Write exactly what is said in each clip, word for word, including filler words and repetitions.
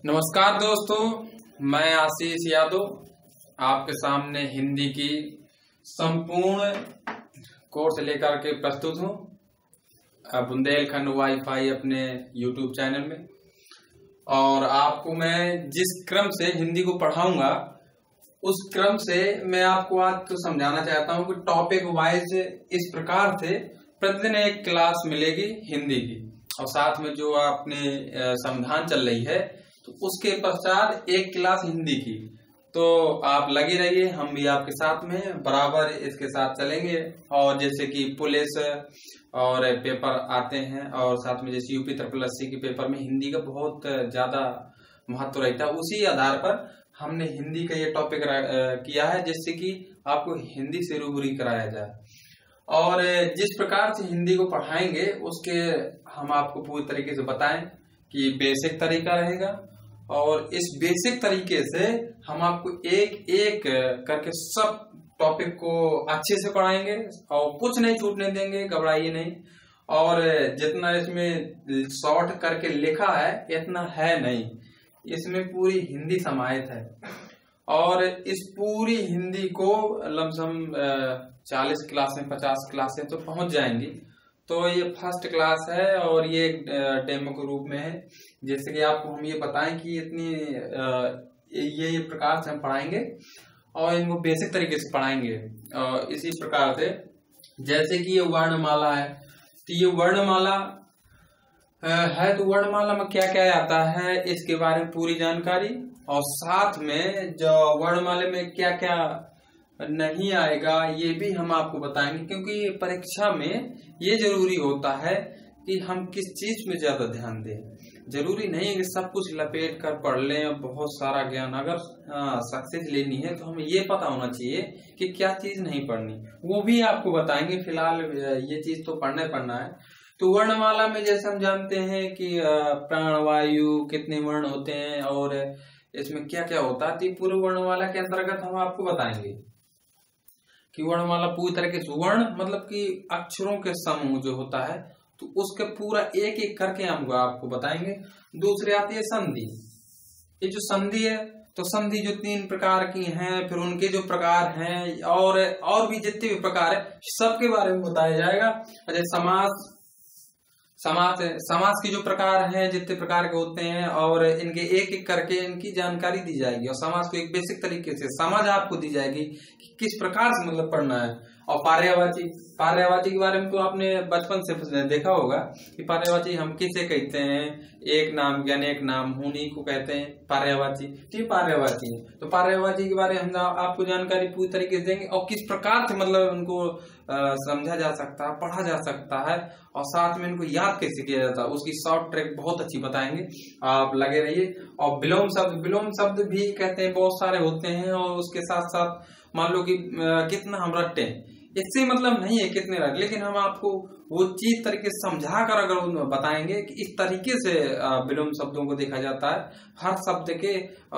नमस्कार दोस्तों, मैं आशीष यादव आपके सामने हिंदी की संपूर्ण कोर्स लेकर के प्रस्तुत हूँ बुंदेलखंड वाईफाई अपने यूट्यूब चैनल में। और आपको मैं जिस क्रम से हिंदी को पढ़ाऊंगा उस क्रम से मैं आपको आज तो समझाना चाहता हूँ कि टॉपिक वाइज इस प्रकार से प्रतिदिन एक क्लास मिलेगी हिंदी की, और साथ में जो आपने संविधान चल रही है तो उसके पश्चात एक क्लास हिंदी की। तो आप लगे रहिए, हम भी आपके साथ में बराबर इसके साथ चलेंगे। और जैसे कि पुलिस और पेपर आते हैं, और साथ में जैसे यूपी ट्रिपल एससी के पेपर में हिंदी का बहुत ज्यादा महत्व रहता है, उसी आधार पर हमने हिंदी का ये टॉपिक किया है जिससे कि आपको हिंदी से रूबरू कराया जाए। और जिस प्रकार से हिंदी को पढ़ाएंगे उसके हम आपको पूरी तरीके से बताएं कि बेसिक तरीका रहेगा, और इस बेसिक तरीके से हम आपको एक एक करके सब टॉपिक को अच्छे से पढ़ाएंगे और कुछ नहीं छूटने देंगे, घबराइए नहीं। और जितना इसमें शॉर्ट करके लिखा है इतना है नहीं, इसमें पूरी हिंदी समाहित है। और इस पूरी हिंदी को लमसम चालीस क्लासें पचास क्लासें तो पहुंच जाएंगी। तो ये फर्स्ट क्लास है और ये डेमो के रूप में है, जैसे कि आपको हम ये बताएं कि इतनी ये ये प्रकार से हम पढ़ाएंगे और इनको बेसिक तरीके से पढ़ाएंगे। और इसी प्रकार से जैसे कि ये वर्णमाला है, तो ये वर्णमाला है, तो वर्णमाला में क्या क्या आता है इसके बारे में पूरी जानकारी, और साथ में जो वर्णमाला में क्या क्या नहीं आएगा ये भी हम आपको बताएंगे। क्योंकि परीक्षा में ये जरूरी होता है कि हम किस चीज में ज्यादा ध्यान दें। जरूरी नहीं है कि सब कुछ लपेट कर पढ़ लें और बहुत सारा ज्ञान, अगर सक्सेस लेनी है तो हमें ये पता होना चाहिए कि क्या चीज नहीं पढ़नी, वो भी आपको बताएंगे। फिलहाल ये चीज तो पढ़ना पढ़ना है। तो वर्णमाला में जैसे हम जानते हैं कि प्राण वायु कितने वर्ण होते हैं और इसमें क्या क्या होता है, तो पूरे वर्णमाला के अंतर्गत हम आपको बताएंगे कि वर्णमाला पूरी तरीके से वर्ण मतलब कि अक्षरों के समूह जो होता है, तो उसके पूरा एक एक करके हम आपको बताएंगे। दूसरी आती है संधि। ये जो संधि है, तो संधि जो तीन प्रकार की हैं, फिर उनके जो प्रकार हैं और और भी जितने भी प्रकार है सबके बारे में बताया जाएगा। जैसे समास समास समास के जो प्रकार हैं जितने प्रकार के होते हैं, और इनके एक एक करके इनकी जानकारी दी जाएगी, और समास को एक बेसिक तरीके से समझ आपको दी जाएगी कि किस प्रकार से मतलब पढ़ना है। और पर्यायवाची पर्यायवाची के बारे में तो आपने बचपन से देखा होगा कि पर्यायवाची हम किसे कहते हैं, एक नाम के अनेक नाम उन्हीं को कहते हैं पर्यायवाची। ठीक, पर्यायवाची है, तो पर्यायवाची के बारे में हम आपको जानकारी पूरी तरीके से देंगे, और किस प्रकार से मतलब उनको समझा जा सकता है, पढ़ा जा सकता है, और साथ में इनको याद कैसे किया जाता है उसकी शॉर्ट ट्रिक बहुत अच्छी बताएंगे। आप लगे रहिए। और विलोम शब्द विलोम शब्द भी कहते हैं, बहुत सारे होते हैं, और उसके साथ साथ मान लो कि कितना हम रटते हैं, इससे मतलब नहीं है कितने रट, लेकिन हम आपको वो चीज तरीके से समझा कर अगर उन्हें बताएंगे कि इस तरीके से विलोम शब्दों को देखा जाता है। हर शब्द के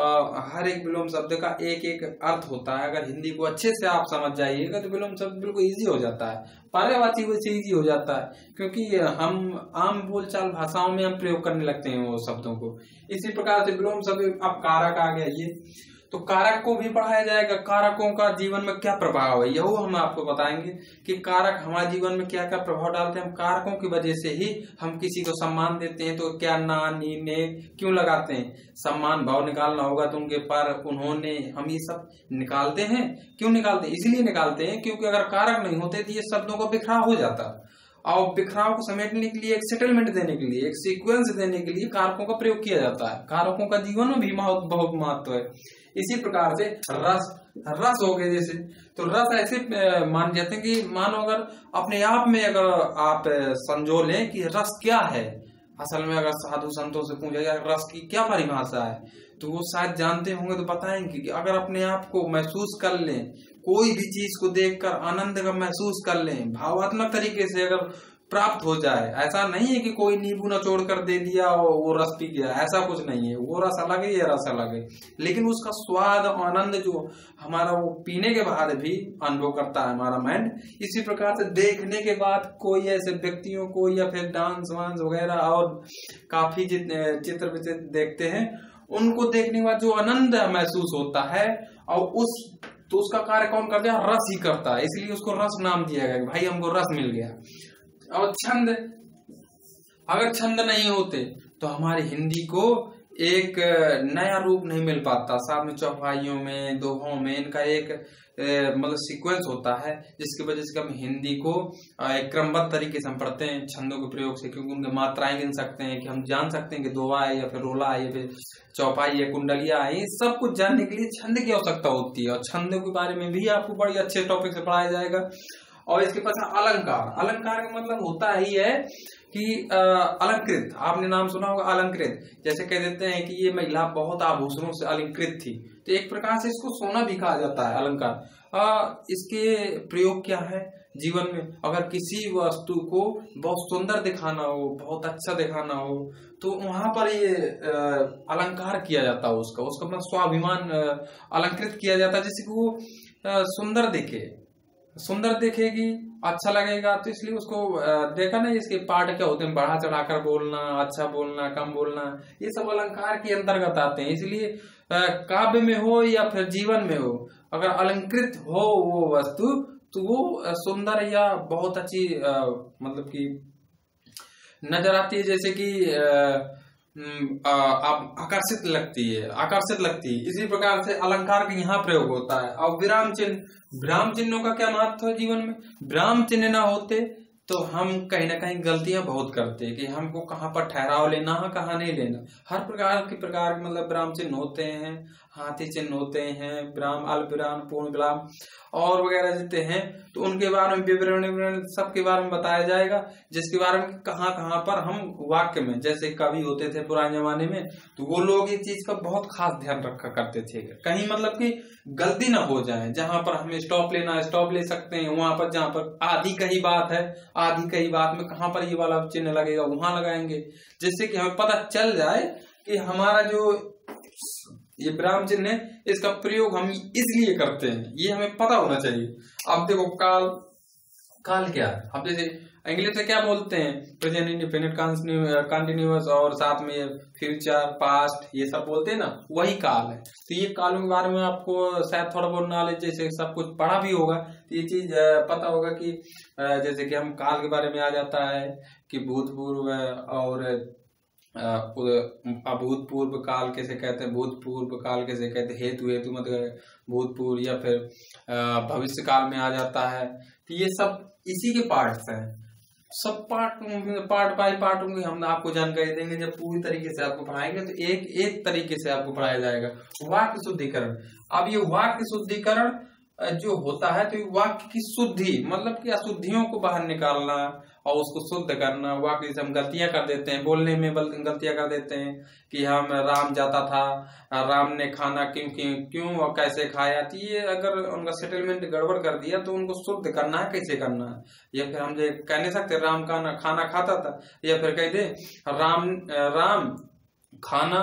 हर एक विलोम शब्द का एक एक अर्थ होता है। अगर हिंदी को अच्छे से आप समझ जाइएगा तो विलोम शब्द बिल्कुल इजी हो जाता है। पर्यायवाची वैसे इजी हो जाता है क्योंकि हम आम बोलचाल भाषाओं में हम प्रयोग करने लगते हैं वो शब्दों को। इसी प्रकार से विलोम शब्द, अब कारक आ गया, ये तो कारक को भी पढ़ाया जाएगा। कारकों का जीवन में क्या प्रभाव है, यह हम आपको बताएंगे कि कारक हमारे जीवन में क्या क्या प्रभाव डालते हैं। हम कारकों की वजह से ही हम किसी को सम्मान देते हैं, तो क्या ना नी ने क्यों लगाते हैं, सम्मान भाव निकालना होगा तो उनके पर उन्होंने, हम ये सब निकालते हैं। क्यों निकालते हैं, इसलिए निकालते हैं क्योंकि अगर कारक नहीं होते तो ये शब्दों का बिखराव हो जाता, और बिखराव को समेटने के लिए, एक सेटलमेंट देने के लिए, एक सीक्वेंस देने के लिए कारकों का प्रयोग किया जाता है। कारकों का जीवन में भी बहुत महत्व है। इसी प्रकार से रस रस हो गए, जैसे तो रस ऐसे मान जाते हैं कि मानो अगर अपने आप में अगर आप समझो लें कि रस क्या है, असल में अगर साधु संतों से पूछा जाए रस की क्या परिभाषा है, तो वो शायद जानते होंगे, तो बताएंगे कि अगर अपने आप को महसूस कर लें, कोई भी चीज को देखकर आनंद का महसूस कर लें, भावात्मक तरीके से अगर प्राप्त हो जाए। ऐसा नहीं है कि कोई नींबू नचोड़ कर दे दिया और वो रस पी गया, ऐसा कुछ नहीं है। वो रस अलग है, ये रस अलग है, लेकिन उसका स्वाद आनंद जो हमारा वो पीने के बाद भी अनुभव करता है हमारा माइंड। इसी प्रकार से देखने के बाद कोई ऐसे व्यक्तियों को या फिर डांस वांस वगैरह और काफी चित्र विचित्र देखते हैं, उनको देखने के बाद जो आनंद महसूस होता है, और उस तो उसका कार्य कौन करता है? रस ही करता है, इसलिए उसको रस नाम दिया गया। भाई हमको रस मिल गया। और छंद, अगर छंद नहीं होते तो हमारी हिंदी को एक नया रूप नहीं मिल पाता। साथ में चौपाइयों में, दोहों में इनका एक मतलब सीक्वेंस होता है, जिसकी वजह से हम हिंदी को एक क्रमबद्ध तरीके से हम पढ़ते हैं छंदों के प्रयोग से, क्योंकि उनके मात्राएं गिन सकते हैं, कि हम जान सकते हैं कि दोहा है या फिर रोला है या फिर चौपाई है, कुंडलिया है। सब कुछ जानने के लिए छंद की आवश्यकता होती है, और छंदों के बारे में भी आपको बड़ी अच्छे टॉपिक से पढ़ाया जाएगा। और इसके पास अलंकार, अलंकार का मतलब होता ही है कि अलंकृत। आपने नाम सुना होगा अलंकृत, जैसे कह देते हैं कि ये महिला बहुत आभूषणों से अलंकृत थी, तो एक प्रकार से इसको सोना भी कहा जाता है अलंकार। आ, इसके प्रयोग क्या है जीवन में? अगर किसी वस्तु को बहुत सुंदर दिखाना हो, बहुत अच्छा दिखाना हो, तो वहां पर ये अलंकार किया जाता है, उसका उसका अपना स्वाभिमान अलंकृत किया जाता है, जिससे कि वो सुंदर दिखे, सुंदर दिखेगी, अच्छा लगेगा। तो इसलिए उसको देखा ना, इसके पार्ट क्या होते हैं, बढ़ा चढ़ाकर बोलना, अच्छा बोलना, कम बोलना, ये सब अलंकार के अंतर्गत आते हैं। इसलिए काव्य में हो या फिर जीवन में हो, अगर अलंकृत हो वो वस्तु, तो वो सुंदर या बहुत अच्छी मतलब कि नजर आती है, जैसे कि आप आकर्षित लगती है, आकर्षित लगती है। इसी प्रकार से अलंकार का यहाँ प्रयोग होता है। और विराम चिन्ह, विराम चिन्हों का क्या महत्व है जीवन में? विराम चिन्ह ना होते तो हम कहीं ना कहीं गलतियां बहुत करते हैं, कि हमको कहाँ पर ठहराव लेना है, कहाँ नहीं लेना। हर प्रकार के प्रकार मतलब विराम चिन्ह होते हैं, हाथी चिन्ह होते हैं, विराम, अल्प विराम, पूर्ण विराम और वगैरह जितने हैं, तो उनके बारे में विवरण विवरण सबके बारे में बताया जाएगा, जिसके बारे में कहाँ कहाँ पर हम वाक्य में, जैसे कवि होते थे पुराने जमाने में, तो वो लोग इस चीज का बहुत खास ध्यान रखा करते थे, कहीं मतलब कि गलती ना हो जाए। जहां पर हमें स्टॉप लेना स्टॉप ले सकते हैं, वहां पर जहां पर आदि कही बात है, आदि कही बात में कहां पर ये वाला चिन्ह लगेगा वहां लगाएंगे, जिससे कि हमें पता चल जाए कि हमारा जो ये विराम चिन्ह है, इसका प्रयोग हम इसलिए करते हैं, ये हमें पता होना चाहिए। अब देखो काल, काल क्या है? अब जैसे इंग्लिश में क्या बोलते हैं, प्रेजेंट, इंडिपेंडेंट, कंटिन्यूअस और साथ में फ्यूचर, पास्ट, ये सब बोलते हैं ना, वही काल है। तो ये कालों के बारे में आपको शायद थोड़ा बहुत नॉलेज, जैसे सब कुछ पढ़ा भी होगा, तो ये चीज पता होगा कि जैसे कि हम काल के बारे में आ जाता है कि भूतपूर्व और अभूतपूर्व काल कैसे कहते हैं, भूतपूर्व काल कैसे कहते हैं, हेतु हेतु मतलब भूतपूर्व, या फिर भविष्य काल में आ जाता है। तो ये सब इसी के पार्ट्स हैं। सब पार्ट पार्ट बाय पार्ट होंगे, हम आपको जानकारी देंगे। जब पूरी तरीके से आपको पढ़ाएंगे तो एक एक तरीके से आपको पढ़ाया जाएगा। वाक्य शुद्धिकरण, अब ये वाक्य शुद्धिकरण जो होता है, तो वाक्य की शुद्धि मतलब कि अशुद्धियों को बाहर निकालना और उसको शुद्ध करना। वाक्य से हम गलतियां कर देते हैं, बोलने में गलतियां कर देते हैं कि हम राम जाता था, राम ने खाना क्यों क्यों क्यों और कैसे खाया। तो ये अगर उनका सेटलमेंट गड़बड़ कर दिया तो उनको शुद्ध करना है, कैसे करना है। या फिर हम ये कह नहीं सकते राम खाना खाना खाता था, या फिर कह दे राम राम खाना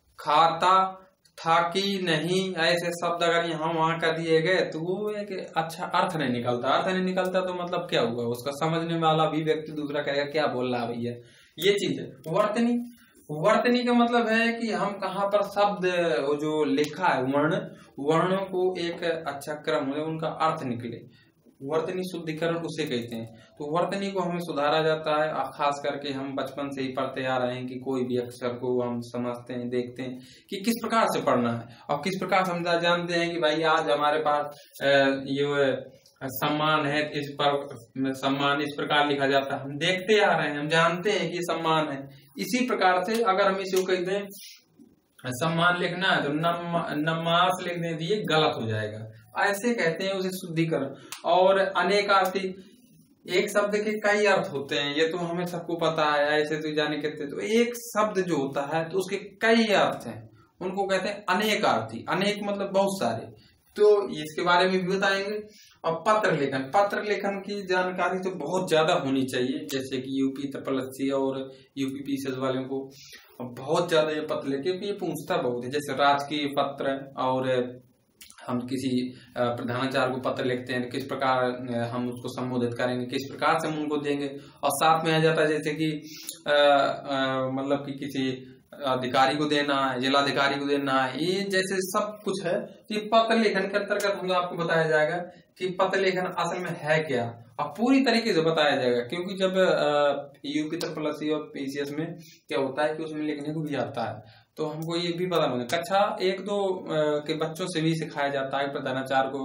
खाता था कि नहीं, ऐसे शब्द अगर यहाँ वहां कर दिए गए तो वो एक अच्छा अर्थ नहीं निकलता। अर्थ नहीं निकलता तो मतलब क्या हुआ, उसका समझने वाला भी व्यक्ति दूसरा कहेगा क्या बोल रहा भैया। ये चीज है वर्तनी। वर्तनी का मतलब है कि हम कहाँ पर शब्द जो लिखा है वर्ण, वर्णों को एक अच्छा क्रम है, उनका अर्थ निकले। वर्तनी शुद्धिकरण उसे कहते हैं। तो वर्तनी को हमें सुधारा जाता है, खास करके हम बचपन से ही पढ़ते आ रहे हैं कि कोई भी अक्षर को हम समझते हैं, देखते हैं कि किस प्रकार से पढ़ना है और किस प्रकार से हम जानते हैं कि भाई आज हमारे पास ये सम्मान है, इस पर सम्मान इस प्रकार लिखा जाता है। हम देखते आ रहे हैं, हम जानते हैं कि सम्मान है। इसी प्रकार से अगर हम इसे कहते हैं सम्मान लिखना है तो नम नमास लिख दें तो ये गलत हो जाएगा। ऐसे कहते हैं उसे शुद्धिकरण। और अनेकार्थी, एक शब्द के कई अर्थ होते हैं, ये तो हमें सबको पता है, ऐसे तो जाने कहते। तो एक शब्द जो होता है तो उसके कई अर्थ हैं, उनको कहते हैं अनेकार्थी। अनेक मतलब बहुत सारे, तो इसके बारे में भी बताएंगे। और पत्र लेखन, पत्र लेखन की जानकारी तो बहुत ज्यादा होनी चाहिए, जैसे कि यूपी तपलसी और यूपी पीसीएस वालों को बहुत ज्यादा ये पत्र लेके, क्योंकि ये पूछता बहुत है। जैसे राजकीय पत्र और हम किसी प्रधानाचार्य को पत्र लिखते हैं तो किस प्रकार हम उसको संबोधित करेंगे, किस प्रकार से हम उनको देंगे। और साथ में आ जाता है जैसे कि मतलब कि किसी अधिकारी को देना है, जिलाधिकारी को देना है, ये जैसे सब कुछ है। तो ये पत्र लेखन के अंतर्गत हम आपको बताया जाएगा कि पत्र लेखन असल में है क्या, और पूरी तरीके से बताया जाएगा। क्योंकि जब यूपी ट्रिपल एस सी और पीसीएस में क्या होता है कि उसमें लिखने को भी आता है, तो हमको ये भी पता होगा। कक्षा एक दो के बच्चों से भी सिखाया जाता है प्रधानाचार्य को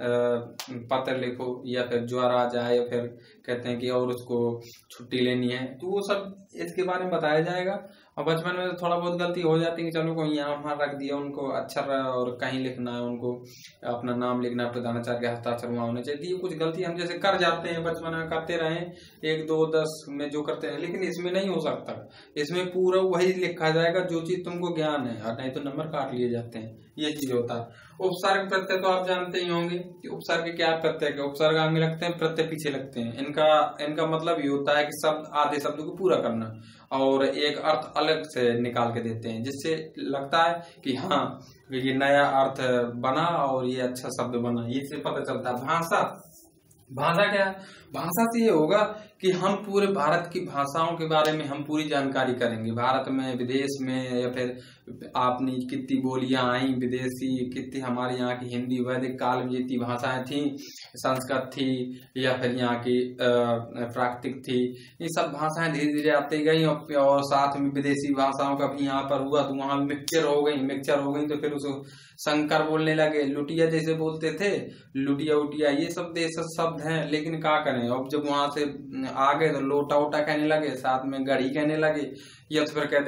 पत्र लिखो, या फिर ज्वर आ जाए, या फिर कहते हैं कि और उसको छुट्टी लेनी है, तो वो सब इसके बारे में बताया जाएगा। और बचपन में थोड़ा बहुत गलती हो जाती है कि चलो कोई यहाँ वहाँ रख दिया, उनको अक्षर और कहीं लिखना है, उनको अपना नाम लिखना, प्रधानाचार्य के हस्ताक्षर वहाँ होने चाहिए। ये कुछ गलती हम जैसे कर जाते हैं, बचपन में करते रहे एक दो दस में जो करते हैं, लेकिन इसमें नहीं हो सकता। इसमें पूरा वही लिखा जाएगा जो चीज तुमको ज्ञान है, और नहीं तो नंबर काट लिए जाते हैं। ये चीज होता है। उपसर्ग प्रत्यय तो आप जानते ही होंगे कि उपसर्ग क्या प्रत्यय के उपसर्ग आगे लगते हैं, प्रत्यय पीछे लगते हैं। इनका इनका मतलब ये होता है कि शब्द आधे शब्द को पूरा करना और एक अर्थ अलग से निकाल के देते हैं, जिससे लगता है कि हाँ ये नया अर्थ बना और ये अच्छा शब्द बना, ये से पता चलता है। भाषा भाषा क्या है? भाषा से ये होगा कि हम पूरे भारत की भाषाओं के बारे में हम पूरी जानकारी करेंगे। भारत में, विदेश में, या फिर आपने कितनी बोलियां आई विदेशी, कितनी हमारे यहाँ की हिंदी वैदिक काल में जितनी भाषाएं थी, संस्कृत थी, या फिर यहाँ की प्राकृतिक थी, ये सब भाषाएं धीरे धीरे आती गई। और साथ में विदेशी भाषाओं का भी यहाँ पर हुआ, तो वहां मिक्सचर हो गई मिक्सचर हो गई तो फिर उसको शंकर बोलने लगे। लुटिया जैसे बोलते थे, लुटिया उटिया, ये सब देश शब्द हैं, लेकिन क्या करें। अब जब वहां से आ गए तो लोटा उटा कहने लगे, साथ में गढ़ी कहने लगे, या तो फिर कहते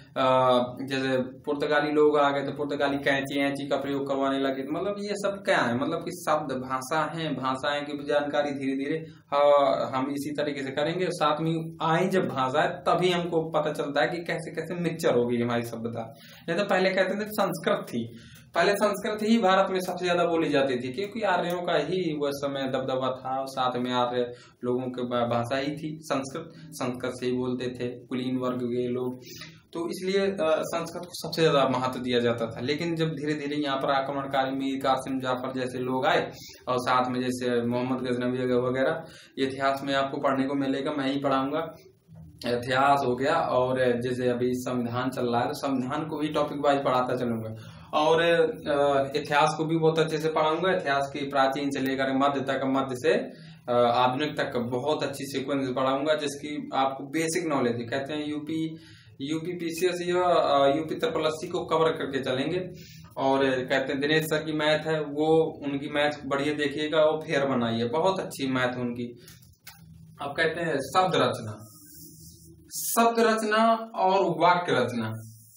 हैं जैसे पुर्तगाली लोग आ गए तो पुर्तगाली कैंची ऐंची का प्रयोग करवाने लगे। मतलब ये सब क्या है? मतलब कि शब्द भाषा है, भाषाएं की जानकारी धीरे धीरे हम इसी तरीके से करेंगे। साथ में आई जब भाषा है तभी हमको पता चलता है कि कैसे कैसे मिक्सचर होगी हमारी सभ्यता। नहीं तो पहले कहते थे संस्कृत थी, पहले संस्कृत ही भारत में सबसे ज्यादा बोली जाती थी, क्योंकि आर्यों का ही वह समय दबदबा था, और साथ में आर्य लोगों की भाषा ही थी संस्कृत। संस्कृत से ही बोलते थे कुलीन वर्ग के लोग, तो इसलिए संस्कृत को सबसे ज्यादा महत्व दिया जाता था। लेकिन जब धीरे धीरे यहाँ पर आक्रमणकारी मीर कासिम जाफर जैसे लोग आए, और साथ में जैसे मोहम्मद गजनवी वगैरह, इतिहास में आपको पढ़ने को मिलेगा, मैं ही पढ़ाऊंगा। इतिहास हो गया, और जैसे अभी संविधान चल रहा है, संविधान को भी टॉपिक वाइज पढ़ाता चलूंगा, और इतिहास को भी बहुत अच्छे से पढ़ाऊंगा। इतिहास की प्राचीन से लेकर मध्य तक, मध्य से आधुनिक तक बहुत अच्छी सीक्वेंस पढ़ाऊंगा, जिसकी आपको बेसिक नॉलेज है। कहते हैं यूपी यूपी पीसीएस या यूपी ट्रिपल एस सी को कवर करके चलेंगे। और कहते हैं दिनेश सर की मैथ है, वो उनकी मैथ बढ़िया देखिएगा, और फेयर बनाइए, बहुत अच्छी मैथ उनकी। अब कहते हैं शब्द रचना, शब्द रचना और वाक्य रचना,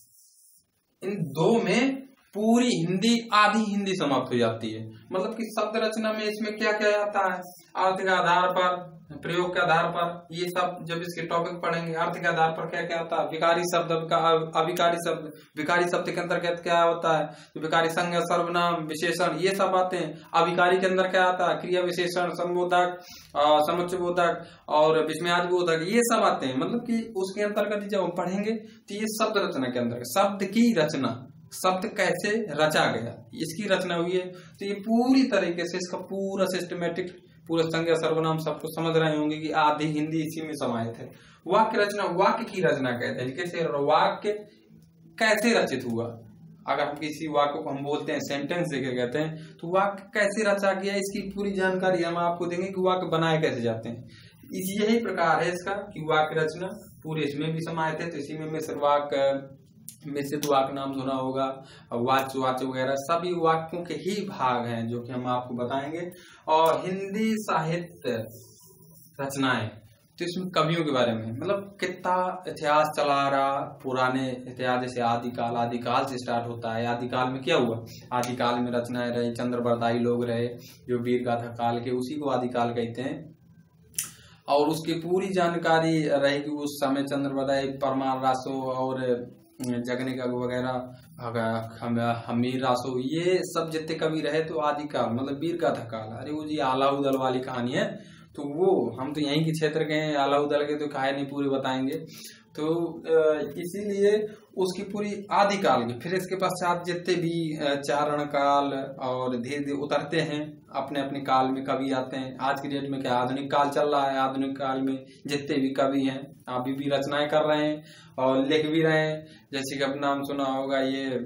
इन दो में पूरी हिंदी, आधी हिंदी समाप्त हो जाती है। मतलब कि शब्द रचना में इसमें क्या क्या आता है? अर्थ के आधार पर, प्रयोग के आधार पर, ये सब जब इसके टॉपिक पढ़ेंगे। अर्थ के आधार पर क्या क्या आता है? विकारी शब्द, अविकारी शब्द। विकारी शब्द के अंदर क्या होता है? तो विकारी संज्ञा, सर्वनाम, विशेषण, ये सब आते हैं। अविकारी के अंदर क्या आता है? क्रिया विशेषण, संबोधक, समुच्चयबोधक और विस्मयादिबोधक, ये सब आते हैं। मतलब कि उसके अंतर्गत जब हम पढ़ेंगे तो ये शब्द रचना के अंदर, शब्द की रचना, शब्द कैसे रचा गया, इसकी रचना हुई है। तो ये पूरी तरीके से इसका पूरा सिस्टमेटिक, पूरा संज्ञा सर्वनाम सब कुछ समझ रहे होंगे कि आधी हिंदी इसी में समाहित है। वाक्य रचना, वाक्य की रचना कहते हैं। कैसे वाक्य कैसे रचित हुआ? अगर हम किसी वाक्य को हम बोलते हैं सेंटेंस देके कहते हैं, तो वाक्य कैसे रचा गया, इसकी पूरी जानकारी हम आपको देंगे कि वाक्य बनाए कैसे जाते हैं। इस यही प्रकार है इसका कि वाक्य रचना पूरे इसमें भी समाहित है। तो इसी में मिश्र वाक्य, मिश्रित वाक्य नाम सुना होगा, वाच्य वाच्य वगैरह सभी वाक्यों के ही भाग हैं जो कि हम आपको बताएंगे। और हिंदी साहित्य रचनाएं, तो इसमें कवियों के बारे में, मतलब कितना इतिहास चला रहा, पुराने इतिहास जैसे आदिकाल, आदिकाल से स्टार्ट होता है। आदिकाल में क्या हुआ? आदिकाल में रचनाएं रही, चंद्रबरदाई लोग रहे जो वीर गाथा काल के, उसी को आदिकाल कहते हैं। और उसकी पूरी जानकारी रहेगी उस समय चंद्रबरदाई, परमार रासो और जगने का वगैरह, हमीर रासो, ये सब जितने कवि रहे तो आदिकाल मतलब वीर गाथा काल। अरे वो जी आलाउदल वाली कहानी है, तो वो हम तो यहीं के क्षेत्र के हैं, आलाउदल के तो कहानी नहीं पूरी बताएंगे। तो इसीलिए उसकी पूरी आदि काल की, फिर इसके पश्चात जितने भी चारण काल और धीरे धीरे उतरते हैं अपने अपने काल में कवि आते हैं। आज की डेट में क्या आधुनिक काल चल रहा है, आधुनिक काल में जितने भी कवि हैं अभी भी रचनाएं कर रहे हैं और लिख भी रहे हैं। जैसे कि अपना नाम सुना होगा ये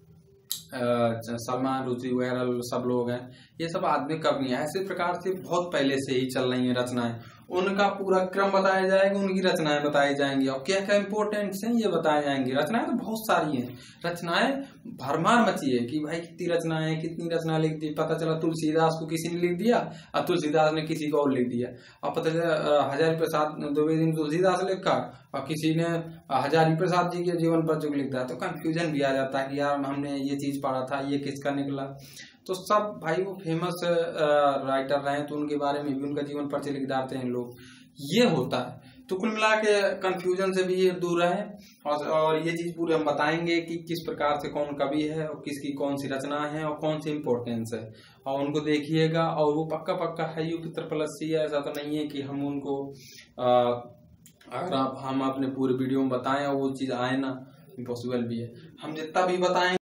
सलमान रुचि वगैरह सब लोग हैं, ये सब आदमी कवि हैं। ऐसे प्रकार से बहुत पहले से ही चल रही है रचनाएं, उनका पूरा क्रम बताया जाएगा, उनकी रचनाएं बताई जाएंगी और क्या क्या इम्पोर्टेंट्स हैं ये बताए जाएंगे। रचनाएं तो बहुत सारी हैं, रचनाएं भरमार मची है कि भाई कितनी रचनाएं हैं, कितनी रचना लिख दी। पता चला तुलसीदास को किसी ने लिख दिया और तुलसीदास ने किसी को और लिख दिया, और पता चला हजारी प्रसाद द्विवेदी ने तुलसीदास लिखा और किसी ने हजारी प्रसाद जी के जीवन पर जो लिख दिया। तो कंफ्यूजन भी आ जाता है कि यार हमने ये चीज पढ़ा था, ये किसका निकला। तो सब भाई वो फेमस राइटर रहे तो उनके बारे में भी उनका जीवन परिचय लिख डालते हैं लोग, ये होता है। तो कुल मिला के कंफ्यूजन से भी ये दूर रहे और, और ये चीज पूरे हम बताएंगे कि किस प्रकार से कौन कवि है और किसकी कौन सी रचना है और कौन सी इम्पोर्टेंस है, और उनको देखिएगा। और वो पक्का पक्का है यू पितर प्लस सी है, ऐसा तो नहीं है कि हम उनको आ, अगर आप हम अपने पूरे वीडियो में बताएं और वो चीज आए ना, इम्पॉसिबल भी है। हम जितना भी बताएं